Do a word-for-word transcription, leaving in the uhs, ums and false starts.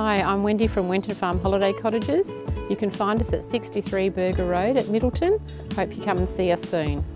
Hi, I'm Wendy from Wenton Farm Holiday Cottages. You can find us at sixty-three Burgar Road at Middleton. Hope you come and see us soon.